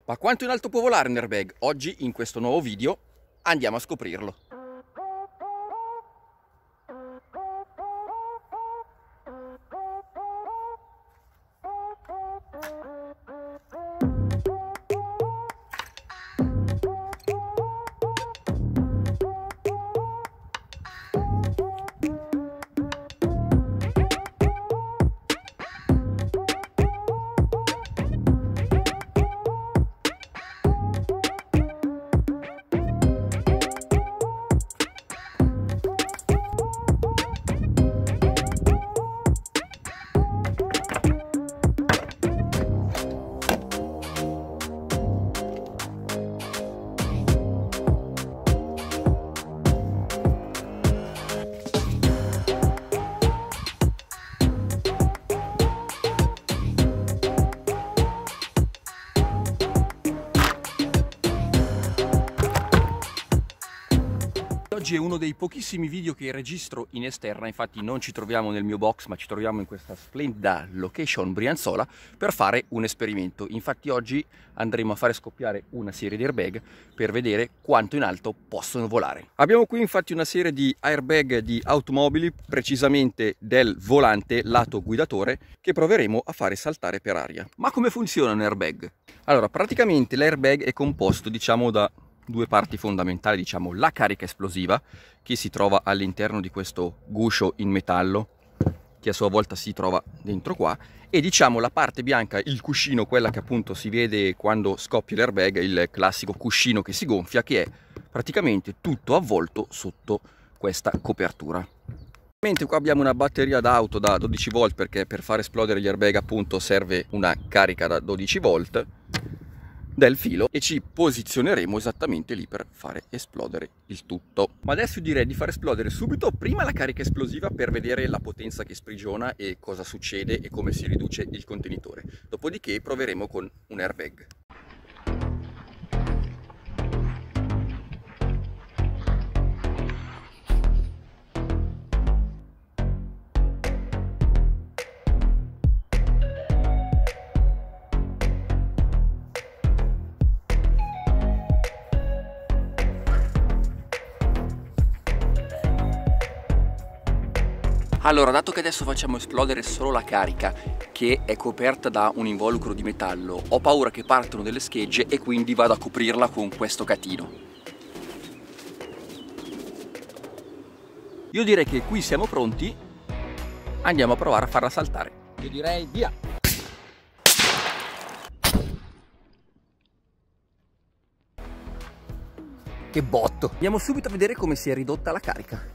Ma quanto in alto può volare un airbag? Oggi, in questo nuovo video, andiamo a scoprirlo. Oggi è uno dei pochissimi video che registro in esterna, infatti non ci troviamo nel mio box ma ci troviamo in questa splendida location brianzola per fare un esperimento. Infatti oggi andremo a fare scoppiare una serie di airbag per vedere quanto in alto possono volare. Abbiamo qui infatti una serie di airbag di automobili, precisamente del volante lato guidatore, che proveremo a fare saltare per aria. Ma come funziona un airbag? Allora, praticamente l'airbag è composto, diciamo, da due parti fondamentali, diciamo la carica esplosiva che si trova all'interno di questo guscio in metallo che a sua volta si trova dentro qua, e diciamo la parte bianca, il cuscino, quella che appunto si vede quando scoppia l'airbag, il classico cuscino che si gonfia, che è praticamente tutto avvolto sotto questa copertura. Mentre qua abbiamo una batteria d'auto da 12 volt perché per far esplodere gli airbag appunto serve una carica da 12 volt del filo, e ci posizioneremo esattamente lì per fare esplodere il tutto. Ma adesso direi di far esplodere subito prima la carica esplosiva per vedere la potenza che sprigiona e cosa succede e come si riduce il contenitore. Dopodiché proveremo con un airbag. Allora, dato che adesso facciamo esplodere solo la carica, che è coperta da un involucro di metallo, ho paura che partano delle schegge e quindi vado a coprirla con questo catino. Io direi che qui siamo pronti, andiamo a provare a farla saltare. Io direi via! Che botto! Andiamo subito a vedere come si è ridotta la carica.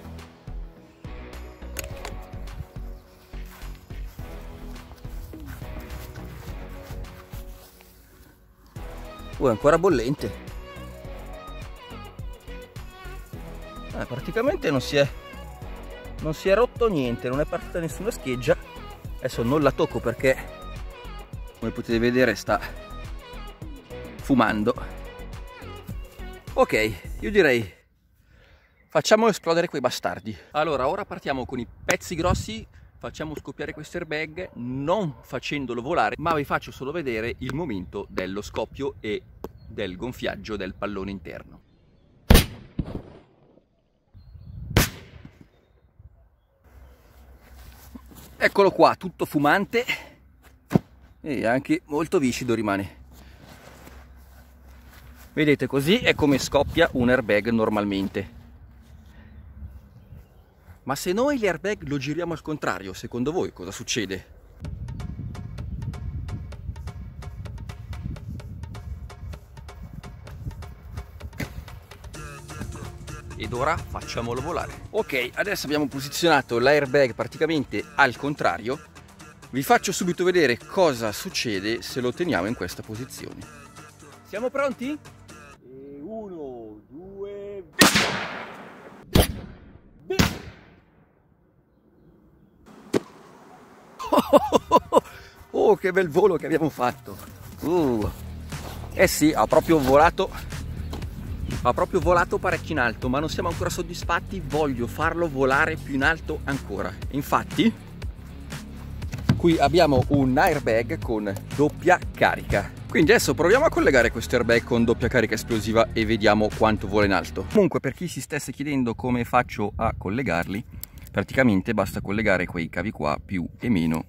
È ancora bollente. Praticamente non si è rotto niente, non è partita nessuna scheggia. Adesso non la tocco perché, come potete vedere, sta fumando. Ok, io direi facciamo esplodere quei bastardi. Allora, ora partiamo con i pezzi grossi. Facciamo scoppiare questo airbag non facendolo volare, ma vi faccio solo vedere il momento dello scoppio e del gonfiaggio del pallone interno. Eccolo qua, tutto fumante e anche molto viscido rimane. Vedete, così è come scoppia un airbag normalmente. Ma se noi l'airbag lo giriamo al contrario, secondo voi cosa succede? Ed ora facciamolo volare. Ok, adesso abbiamo posizionato l'airbag praticamente al contrario. Vi faccio subito vedere cosa succede se lo teniamo in questa posizione. Siamo pronti? 1, 2, via! Oh, che bel volo che abbiamo fatto! Eh sì, ha proprio volato parecchio in alto, ma non siamo ancora soddisfatti, voglio farlo volare più in alto ancora. Infatti qui abbiamo un airbag con doppia carica. Quindi adesso proviamo a collegare questo airbag con doppia carica esplosiva e vediamo quanto vola in alto. Comunque, per chi si stesse chiedendo come faccio a collegarli, praticamente basta collegare quei cavi qua più e meno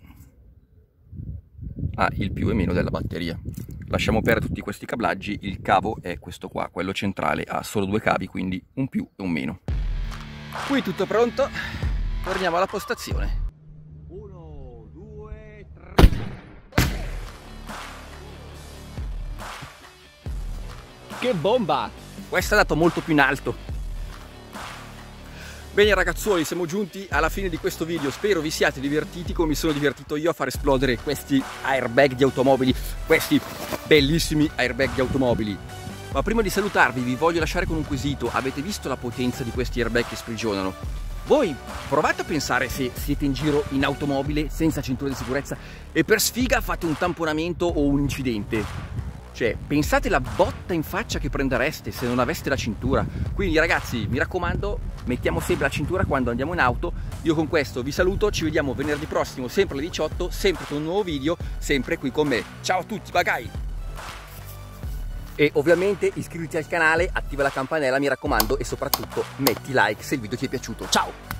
il più e meno della batteria. Lasciamo perdere tutti questi cablaggi, il cavo è questo qua, quello centrale, ha solo due cavi, quindi un più e un meno. Qui tutto pronto, torniamo alla postazione. 1, 2, 3. Che bomba! Questo è andato molto più in alto. Bene ragazzuoli, siamo giunti alla fine di questo video, spero vi siate divertiti come mi sono divertito io a far esplodere questi airbag di automobili, questi bellissimi airbag di automobili. Ma prima di salutarvi vi voglio lasciare con un quesito: avete visto la potenza di questi airbag che sprigionano? Voi provate a pensare se siete in giro in automobile senza cintura di sicurezza e per sfiga fate un tamponamento o un incidente. Cioè, pensate la botta in faccia che prendereste se non aveste la cintura. Quindi ragazzi, mi raccomando, mettiamo sempre la cintura quando andiamo in auto. Io con questo vi saluto, ci vediamo venerdì prossimo, sempre alle 18, sempre con un nuovo video, sempre qui con me. Ciao a tutti, bagai! E ovviamente iscriviti al canale, attiva la campanella, mi raccomando, e soprattutto metti like se il video ti è piaciuto. Ciao!